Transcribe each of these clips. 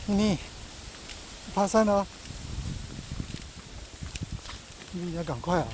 你爬山了，你要赶快啊！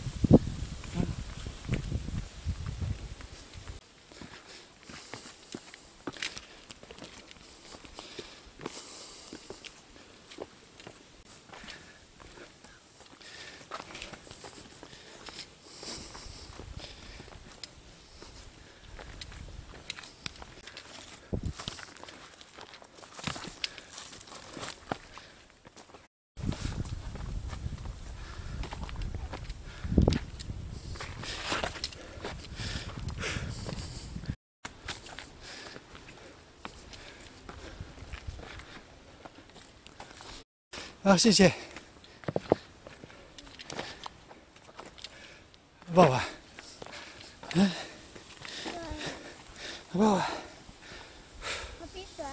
啊，谢谢。抱抱。嗯，抱抱。 我闭嘴。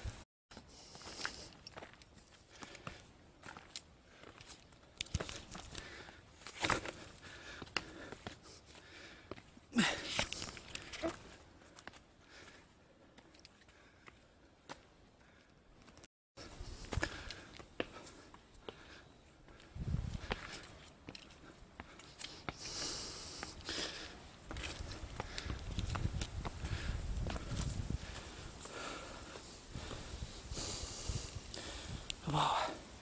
抱抱。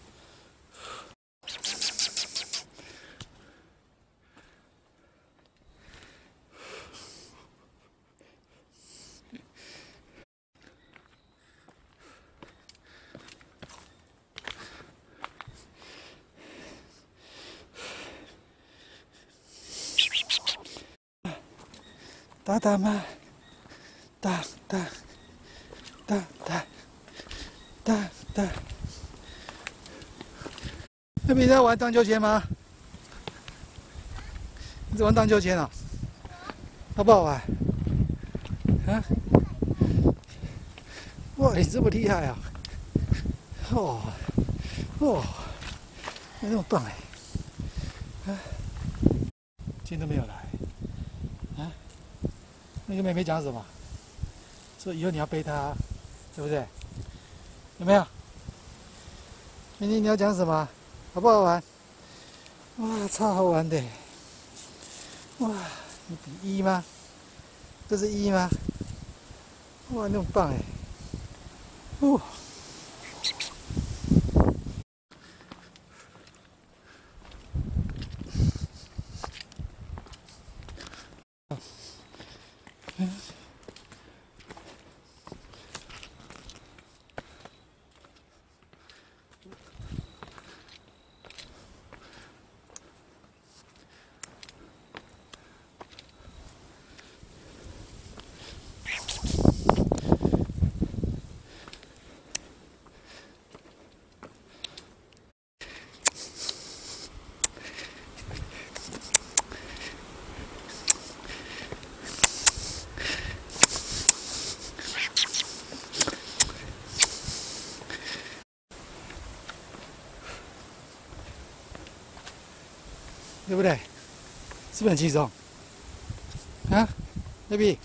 打打嘛，打打打打打打。那你在玩荡秋千吗？你在玩荡秋千啊？好不好玩？啊？哇，你这么厉害啊！哦哦，你那么棒哎！啊，今天都没有来啊？那个妹妹讲什么？说以后你要背她，对不对？有没有？明天你要讲什么？好不好玩？哇，超好玩的！哇，你比1吗？这是1吗？哇，那么棒哎！哦。对不对？是不是很轻松？啊 ，baby。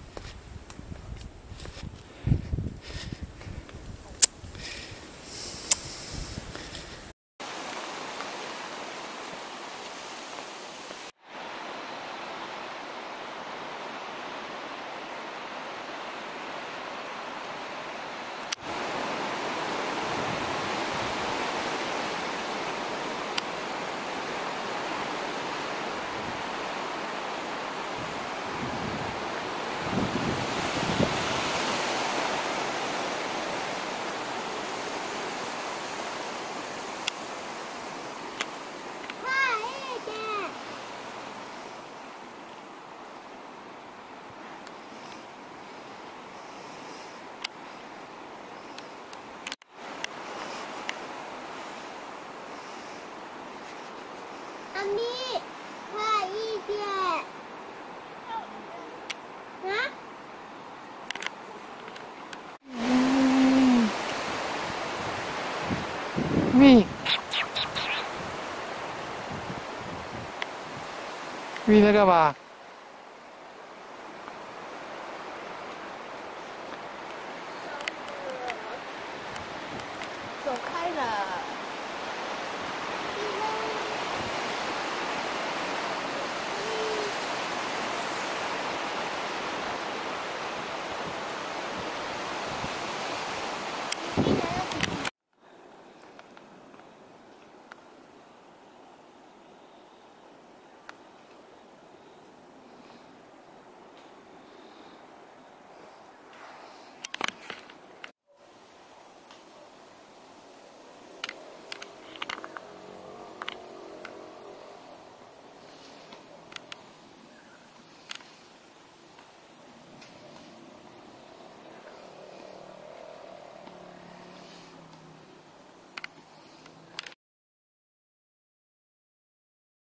妈咪，快一点！啊？ 咪，咪在干嘛？ 了。 拜拜。